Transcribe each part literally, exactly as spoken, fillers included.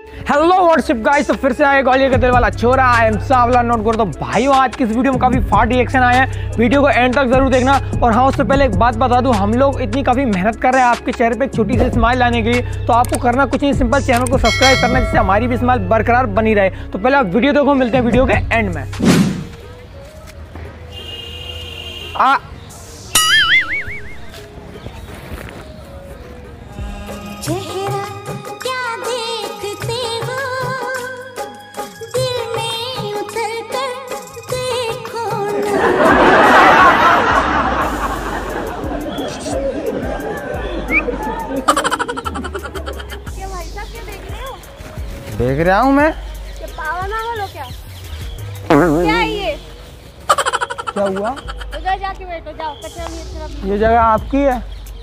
Hello what's up guys, तो फिर से आए ग्वालियर का दिल वाला छोरा आई एम सावला नोट कर दो भाइयों। आज की इस वीडियो में काफ़ी फाड़ रिएक्शन आए हैं, वीडियो को एंड तक जरूर देखना। और हाँ, उससे पहले एक बात बता दूं, हम लोग इतनी काफ़ी मेहनत कर रहे हैं आपके चेहरे पे एक छोटी सी स्माइल लाने के लिए। तो आपको करना कुछ नहीं, सिंपल चैनल को सब्सक्राइब करना, जिससे हमारी भी स्माइल बरकरार बनी रहे। तो पहले आप वीडियो देखो, मिलते हैं वीडियो के एंड में। आ देख रहा हूँ मैं। क्या पागल हो क्या? क्या है ये? क्या हुआ? उधर जाके बैठो, जाओ। कचरा नहीं तरफ। ये जगह आपकी है?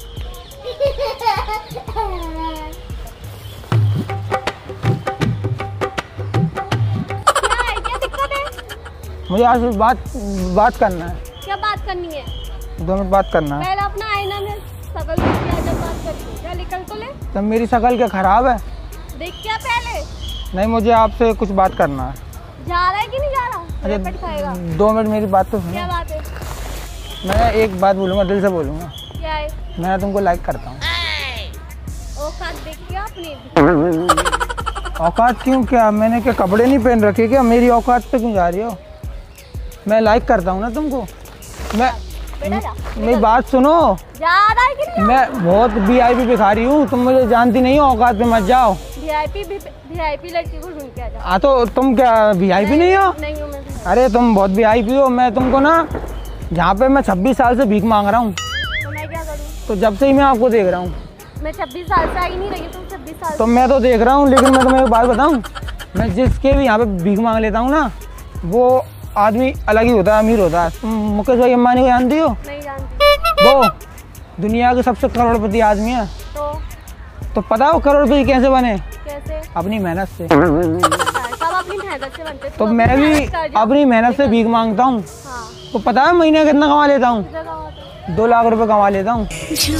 क्या है? क्या दिक्कत है? मुझे आज बात बात करना है। क्या बात करनी है? दो मिनट बात करना है। पहले अपना आईना में शकल देख के जब बात करती। क्या निकल तो ले। तब मेरी शकल क्या खराब है? देख क्या पहले। नहीं, मुझे आपसे कुछ बात करना है। जा रहा है कि नहीं जा रहा? अरे खाएगा। दो मिनट मेरी बात तो सुनो। क्या बात है? मैं एक बात बोलूँगा, दिल से बोलूँगा। क्या है? मैं तुमको लाइक करता हूँ। औकात देखिए अपनी। औकात क्यों? क्या मैंने क्या कपड़े नहीं पहन रखे? क्या मेरी औकात पे क्यों जा रही हो? मैं लाइक करता हूँ ना तुमको। मैं मेरी बात सुनो। जा रहा है कि नहीं? मैं बहुत वीआईपी भिखारी हूँ, तुम मुझे जानती नहीं हो। औकात पे मत जाओ। वीआईपी वीआईपी लड़की को ढूंढ के आ जाओ। हाँ तो तुम क्या वीआईपी नहीं, नहीं हो? नहीं हूँ मैं। अरे तुम बहुत वीआईपी हो। मैं तुमको ना, जहाँ पे मैं छब्बीस साल से भीख मांग रहा हूँ, तो मैं क्या करूँ? तो जब से ही मैं आपको देख रहा हूँ। मैं छब्बीस साल से आई नहीं रही, तुम छब्बीस साल। तो मैं तो देख रहा हूँ, लेकिन मैं तुम्हें एक बात बताऊँ, मैं जिसके भी यहाँ पे भीख मांग लेता हूँ ना, वो आदमी अलग ही होता है, अमीर होता है। तुम मुकेश भाई अंबानी को जानती हो? नहीं जानती। वो दुनिया के सबसे करोड़पति आदमी है। तो तो पता है वो करोड़पति कैसे बने? कैसे? अपनी मेहनत से। सब अपनी मेहनत से बनते। तो मैं भी अपनी मेहनत से भीख मांगता हूँ। हाँ। तो पता है महीने कितना कमा लेता हूँ? दो लाख रुपए कमा लेता हूँ।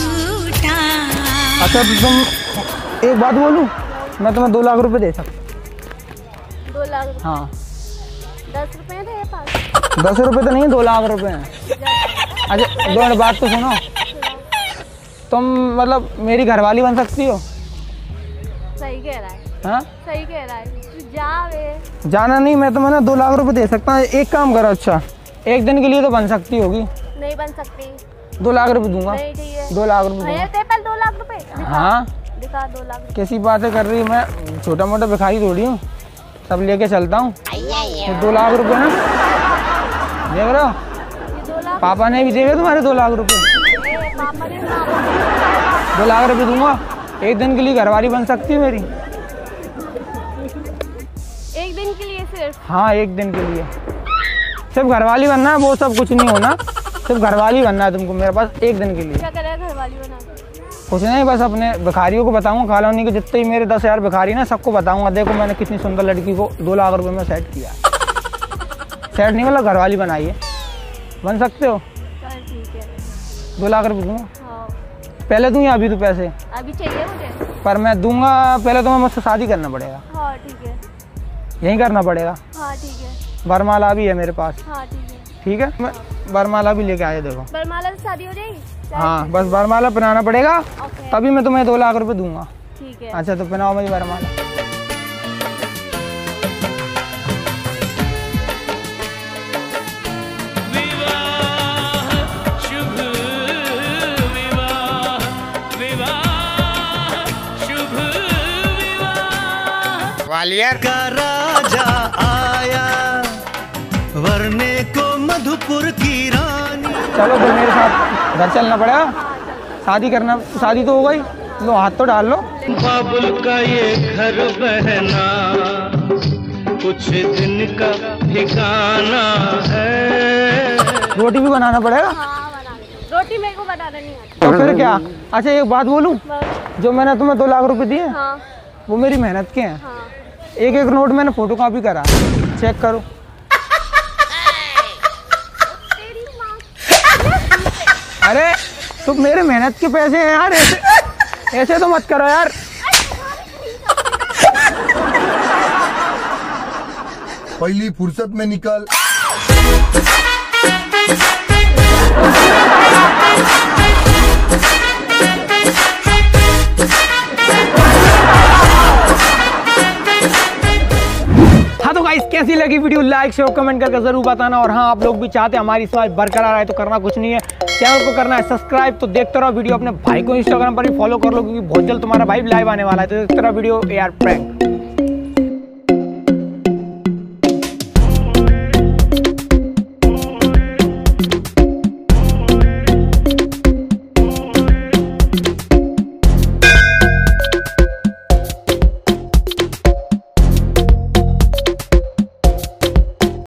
अच्छा तो तुम, एक बात बोलूँ, मैं तुम्हें दो लाख रुपए दे सकता। दो लाख रुपए? हाँ। दस रुपए थे पास। दस रुपए तो नहीं, दो लाख रुपए हैं। अच्छा दो मिनट बात तो सुनो। तुम मतलब मेरी घरवाली बन सकती हो? सही कह रहा है। हाँ सही कह रहा है। तू जा वे। जाना नहीं, मैं तुम्हें ना दो लाख रुपए दे सकता हूँ। एक काम करो, अच्छा एक दिन के लिए तो बन सकती होगी। नहीं बन सकती। दो लाख रुपए दूंगा। नहीं ठीक है। दो लाख रुपए दूंगा। पल दो लाख रुपए। हाँ दिखा दो लाख रुपए। कैसी बातें कर रही हूँ? मैं छोटा मोटा भिखारी थोड़ी हूँ, सब लेके चलता हूँ। तो दो लाख रुपए ना देख रहे हो? पापा ने भी देखे तुम्हारे दो लाख रुपए। पापा ने दो लाख रुपए दूंगा, एक दिन के लिए घरवाली बन सकती है मेरी। एक दिन के लिए सिर्फ? हाँ एक दिन के लिए। सिर्फ घरवाली बनना है, वो सब कुछ नहीं होना, सिर्फ घरवाली बनना है तुमको मेरे पास एक दिन के लिए। क्या करेगा घरवाली बना? कुछ नहीं, बस अपने भिखारियों को बताऊंगा, कॉलोनी के जितने ही मेरे दस हजार भिखारी ना, सबको बताऊंगा, देखो मैंने कितनी सुंदर लड़की को दो लाख रुपए में सेट किया। सेट नहीं मतलब घरवाली बनाई है। बन सकते हो? ठीक है। दो लाख रुपए दूंगा। हाँ। पहले दूँ या अभी तो पैसे? अभी चाहिए मुझे। पर मैं दूंगा, पहले तुम्हें मुझसे शादी करना पड़ेगा। हाँ ठीक है। यहीं करना पड़ेगा। हाँ ठीक है। वरमाला भी है मेरे पास। हाँ ठीक है। ठीक है, मैं वरमाला भी लेके आया, देखो। वरमाला से शादी हो जाएगी? हाँ बस वरमाला पहनाना पड़ेगा, तभी मैं तुम्हें दो लाख रुपए दूंगा। ठीक है। अच्छा तो पहनाओ मुझे वरमाला। ग्वालियर का राजा आया, वरने को मधुपुर की रानी। चलो फिर मेरे साथ घर चलना पड़ेगा, शादी करना, शादी तो हो गई। लो हाथ तो डाल लो। बाबुल का ये घर बहना कुछ दिन का ठिकाना है। रोटी भी बनाना पड़ेगा। हाँ बना ले। रोटी मेरे को बनाना नहीं आता। तो फिर क्या? अच्छा एक बात बोलूं, जो मैंने तुम्हें दो लाख रुपए दिए, हाँ। वो मेरी मेहनत के हैं। हाँ। एक एक नोट मैंने फोटो कॉपी करा, चेक करो। अरे तो मेरे मेहनत के पैसे हैं यार, ऐसे ऐसे तो मत करो यार। पहली फुर्सत में निकल। हाँ तो गाइस कैसी लगी वीडियो, लाइक शेयर कमेंट करके जरूर बताना। और हाँ आप लोग भी चाहते हैं हमारी स्माइल बरकरार आए तो करना कुछ नहीं है, चैनल को करना है सब्सक्राइब। तो देखते रहो वीडियो, अपने भाई को इंस्टाग्राम पर भी फॉलो कर लो क्योंकि बहुत जल्द तुम्हारा भाई लाइव आने वाला है। तो देखते रहो वीडियो यार प्रैंक।